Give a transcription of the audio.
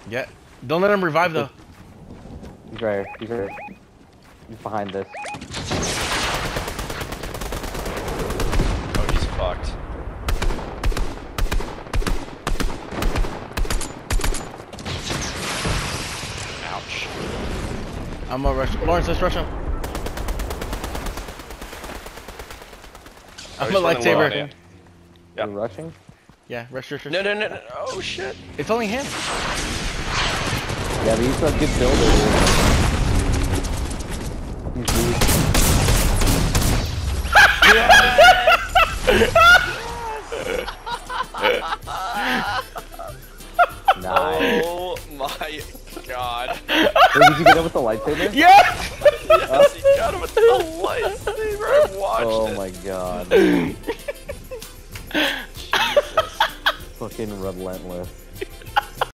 Yeah. Don't let him revive though. He's right here. He's right here. He's behind this. Oh, he's fucked. Ouch. I'm gonna rush. Lawrence, let's rush him. I'm a he's running low on lightsaber. you. Yep. You're rushing? Yeah, rush. No. Oh shit. It's only him. Yeah, but he's a good builder, dude. He's weak. Nice. Oh my god. Wait, did you get him with the lightsaber? Yes! Yes, he got him with the lightsaber. I watched Oh it. my god. Fucking relentless.